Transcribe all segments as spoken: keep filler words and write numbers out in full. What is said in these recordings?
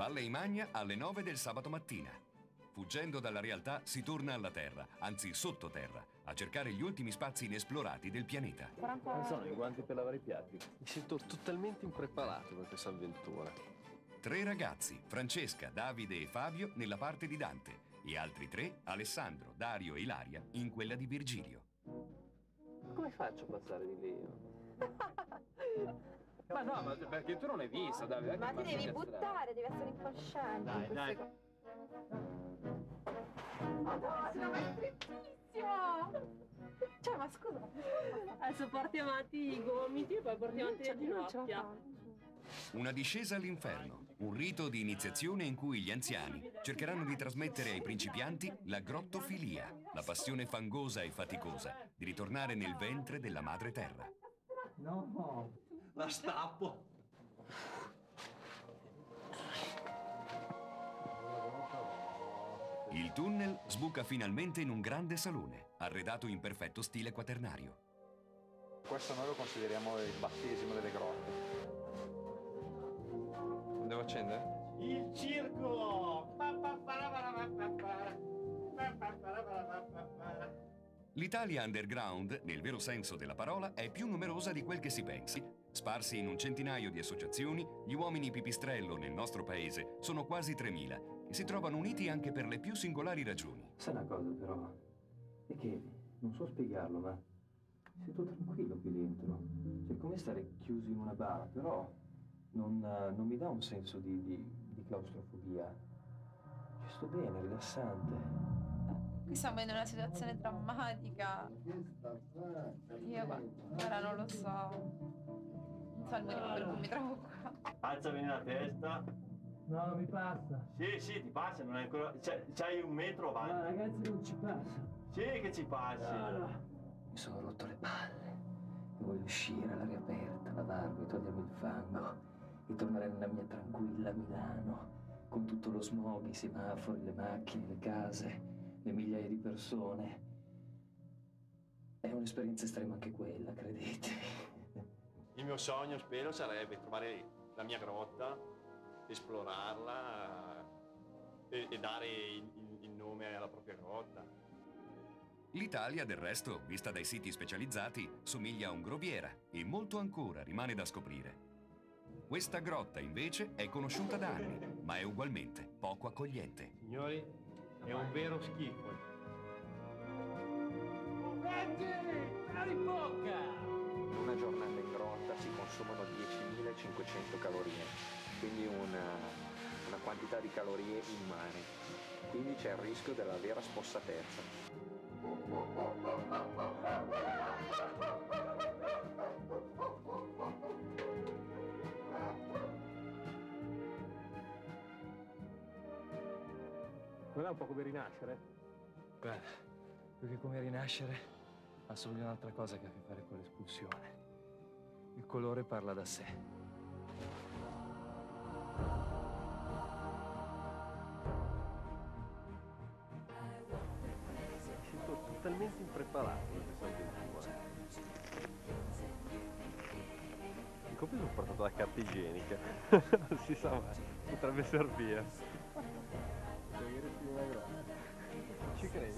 Valle Imagna alle nove del sabato mattina. Fuggendo dalla realtà si torna alla Terra, anzi sottoterra, a cercare gli ultimi spazi inesplorati del pianeta. Non sono i guanti per lavare i piatti. Mi sento totalmente impreparato per questa avventura. Tre ragazzi, Francesca, Davide e Fabio, nella parte di Dante e altri tre, Alessandro, Dario e Ilaria, in quella di Virgilio. Come faccio a passare di lì? Ma no, ma perché tu non hai visto, Davide? Ma ti devi buttare, devi essere incosciente. Dai, dai. Madonna, ma è strettissimo! Cioè, ma scusa. Adesso porti avanti i gomiti e poi porti avanti le ginocchia. Una discesa all'inferno, un rito di iniziazione in cui gli anziani cercheranno di trasmettere ai principianti la grottofilia, la passione fangosa e faticosa di ritornare nel ventre della madre terra. No, la stappo. Il tunnel sbuca finalmente in un grande salone, arredato in perfetto stile quaternario. Questo noi lo consideriamo il battesimo delle grotte. Devo accendere? Il circolo! L'Italia underground, nel vero senso della parola, è più numerosa di quel che si pensi. Sparsi in un centinaio di associazioni, gli uomini pipistrello nel nostro paese sono quasi tremila e si trovano uniti anche per le più singolari ragioni. Sai una cosa però, è che non so spiegarlo, ma sento tranquillo qui dentro. Cioè, come stare chiusi in una bara, però non, non mi dà un senso di, di, di claustrofobia. Ci sto bene, rilassante. Qui stiamo vedendo una situazione drammatica. Io ora non lo so. Non so il motivo per cui mi trovo qua. Alzami la testa. No, non mi passa. Sì, sì, ti passa, non è ancora. C'hai un metro avanti. No, ragazzi, non ci passa. Sì, che ci passi. No, no. Mi sono rotto le palle. E voglio uscire all'aria aperta, lavarmi, togliermi il fango e tornare nella mia tranquilla Milano, con tutto lo smog, i semafori, le macchine, le case, le migliaia di persone. È un'esperienza estrema anche quella, credetemi. Il mio sogno, spero, sarebbe trovare la mia grotta, esplorarla e, e dare il, il nome alla propria grotta. L'Italia, del resto, vista dai siti specializzati, somiglia a un groviera e molto ancora rimane da scoprire. Questa grotta, invece, è conosciuta da anni, ma è ugualmente poco accogliente. Signori, è un vero schifo. In una giornata in grotta si consumano diecimilacinquecento calorie, quindi una, una quantità di calorie immane. Quindi c'è il rischio della vera spossatezza. Non è un po' come rinascere? Guarda, più che come rinascere, assomiglia a un'altra cosa che ha a che fare con l'espulsione. Il colore parla da sé. Mi sento totalmente impreparato per questa avventura. In compenso ho portato la carta igienica. Non si sa mai, potrebbe servire. Ci credi?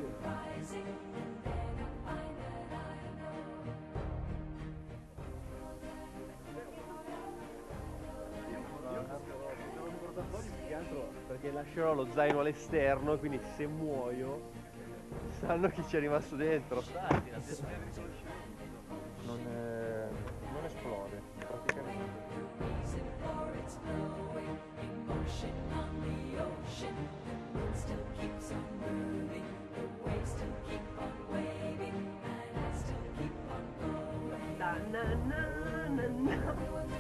Perché lascerò lo zaino all'esterno, quindi se muoio sanno chi ci è rimasto dentro. Non, è... non esplode praticamente. Na, na, na, na, na.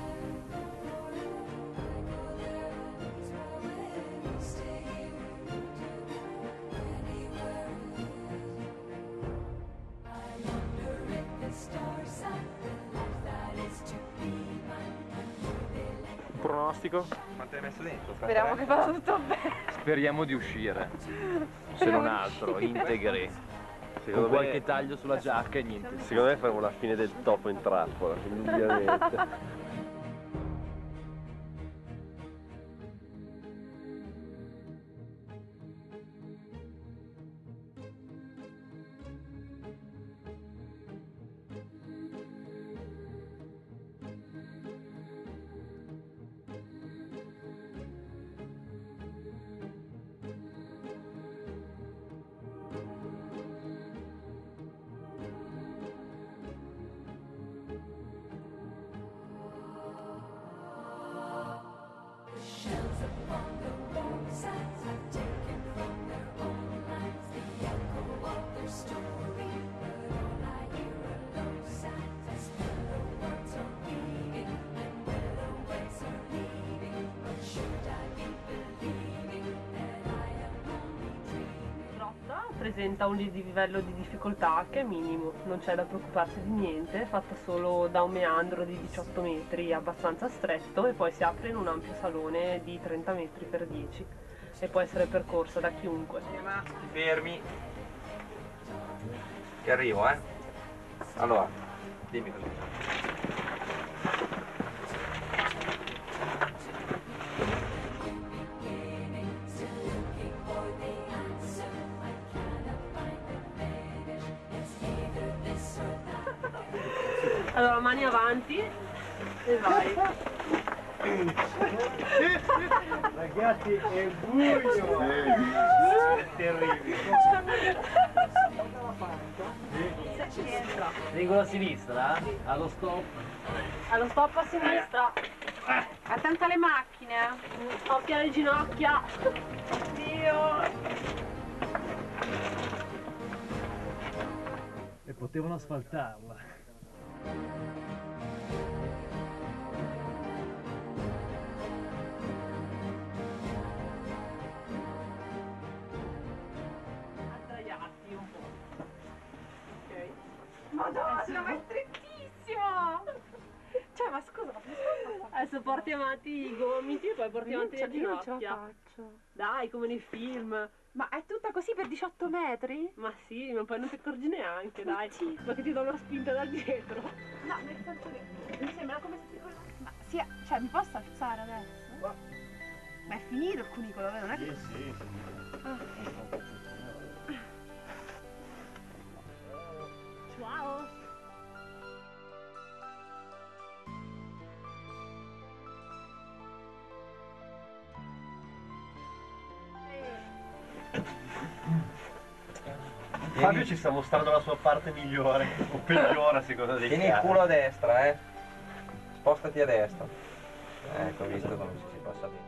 Pronostico? Quanto hai messo dentro? Speriamo che vada tutto bene. Speriamo di uscire, se non altro, integri. Con qualche taglio sulla giacca e niente. Secondo me faremo la fine del topo in trappola, indubbiamente. presenta un livello di difficoltà che è minimo, non c'è da preoccuparsi di niente, è fatta solo da un meandro di diciotto metri abbastanza stretto e poi si apre in un ampio salone di trenta metri per dieci e può essere percorsa da chiunque. Ti fermi, che arrivo, eh? Allora, dimmi cosa facciamo. Allora, mani avanti e vai. Ragazzi, è buio! È terribile! Regolo a sinistra, allo stop. Allo stop a sinistra. Attenta alle macchine. Occhio alle ginocchia. Dio. E potevano asfaltarla. Sdraiarti un po'. Ok. Madonna, ma è strettissimo! Cioè, ma scusa, ma come si fa? Adesso porti avanti i gomiti e poi porti avanti le ginocchia. Dai, come nei film. Ma è tutta così per diciotto metri? Ma sì, ma poi non ti accorgi neanche, dai. Ma che ti do una spinta da dietro. No, nel senso che mi sembra come se ti collassi. Ma sì, cioè, mi posso alzare adesso? Ma- Ma è finito il cunicolo, vero? Non è che... Sì, sì, sì. Ah, ok. Ciao. Fabio ci sta mostrando la sua parte migliore, o peggiore a seconda dei Tieni il casi. culo a destra, eh. Spostati a destra. Ecco, visto come si ci passa bene.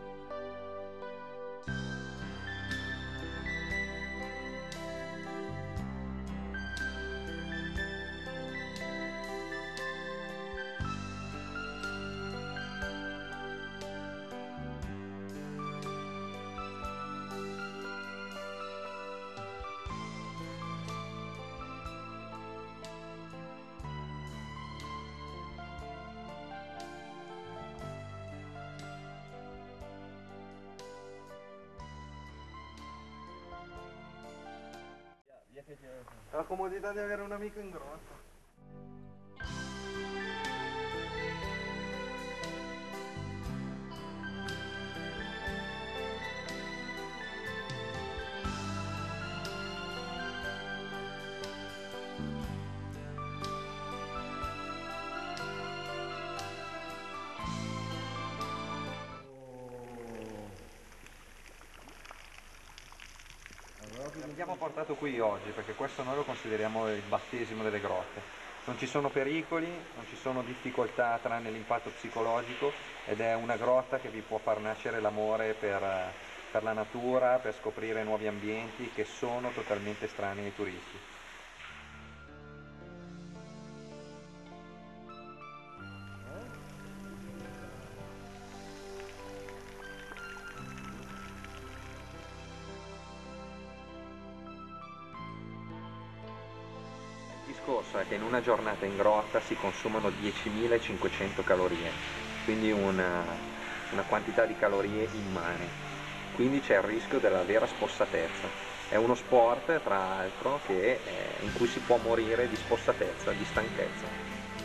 La comodità di avere un amico in grotta. L'abbiamo portato qui oggi perché questo noi lo consideriamo il battesimo delle grotte. Non ci sono pericoli, non ci sono difficoltà tranne l'impatto psicologico ed è una grotta che vi può far nascere l'amore per, per la natura, per scoprire nuovi ambienti che sono totalmente estranei ai turisti. Il discorso è che in una giornata in grotta si consumano diecimilacinquecento calorie, quindi una, una quantità di calorie immane, quindi c'è il rischio della vera spossatezza. È uno sport, tra l'altro, che, eh, in cui si può morire di spossatezza, di stanchezza.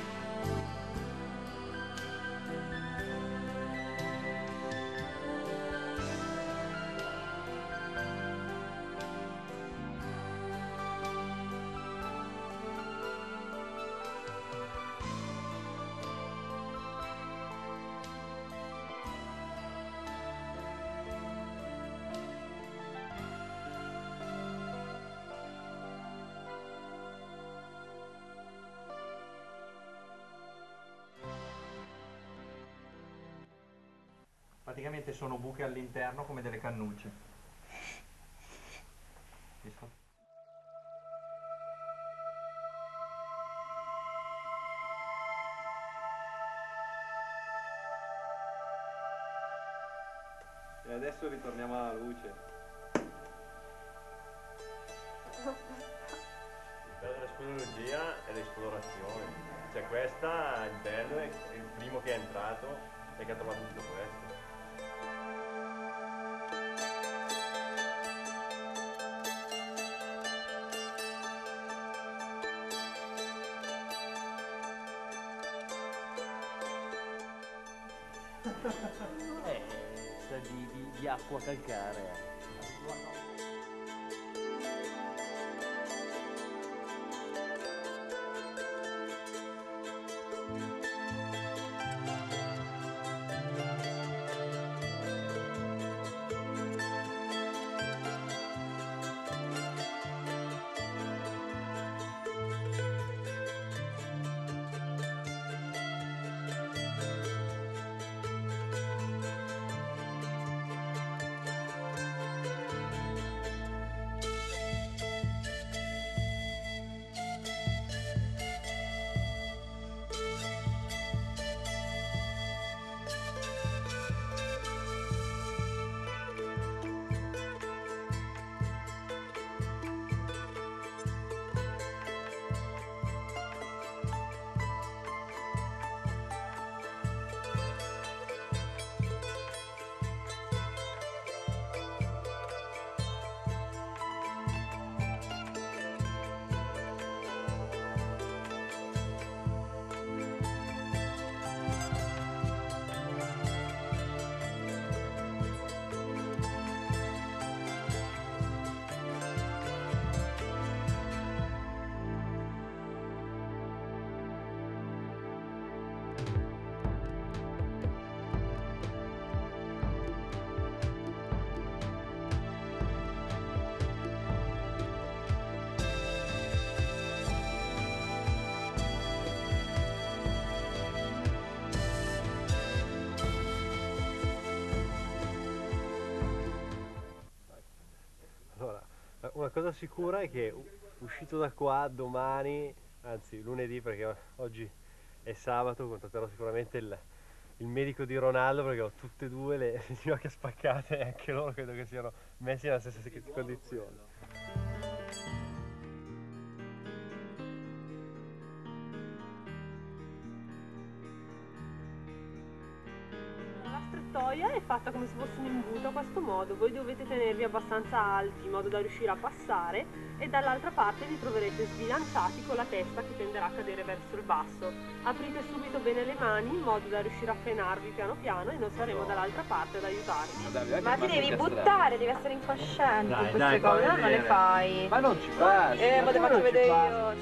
Praticamente sono buche all'interno come delle cannucce. Visto? E adesso ritorniamo alla luce. bello dell'espeleologia è l'esplorazione. Cioè questa, il bello è il primo che è entrato e che ha trovato tutto questo. Eh, sa di, di, di acqua calcarea. Una cosa sicura è che uscito da qua domani, anzi lunedì, perché oggi è sabato, contatterò sicuramente il, il medico di Ronaldo, perché ho tutte e due le, le ginocchia spaccate e anche loro credo che siano messi nella stessa condizione. È fatta come se fosse un imbuto a questo modo, voi dovete tenervi abbastanza alti in modo da riuscire a passare e dall'altra parte vi troverete sbilanciati con la testa che tenderà a cadere verso il basso. Aprite subito bene le mani in modo da riuscire a frenarvi piano piano e noi saremo dall'altra parte ad aiutarvi. Ma ti devi buttare, devi essere incosciente, dai, queste dai, cose, no? Non le vedere. fai. Ma non ci passi! Eh, ma te faccio vedere io.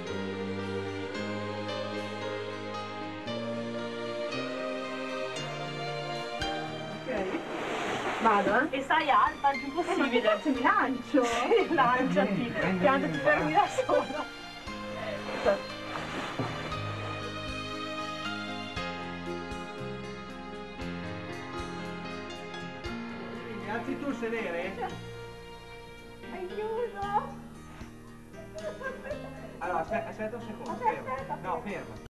Vado, eh? E stai alta il più possibile. Eh, mi lancio. Sì, lanciati, piano ti fermi da sola. Alzi tu il sedere? Aiuto! Allora, aspetta, aspetta un secondo, ferma. No, ferma.